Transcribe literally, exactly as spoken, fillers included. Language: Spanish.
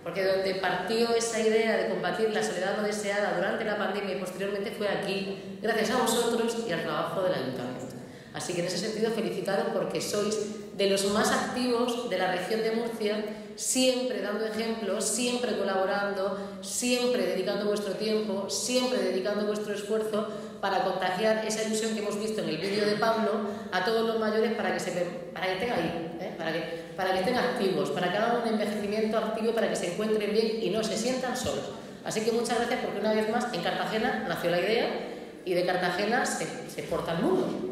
Porque donde partió esa idea de combatir la soledad no deseada durante la pandemia y posteriormente fue aquí, gracias a vosotros y al trabajo del Ayuntamiento. Así que en ese sentido felicitaros porque sois de los más activos de la región de Murcia, siempre dando ejemplos, siempre colaborando, siempre dedicando vuestro tiempo, siempre dedicando vuestro esfuerzo para contagiar esa ilusión que hemos visto en el vídeo de Pablo a todos los mayores para que, se, para que estén ahí, ¿eh? para, que, para que estén activos, para que hagan un envejecimiento activo, para que se encuentren bien y no se sientan solos. Así que muchas gracias porque una vez más en Cartagena nació la idea y de Cartagena se, se exporta al mundo.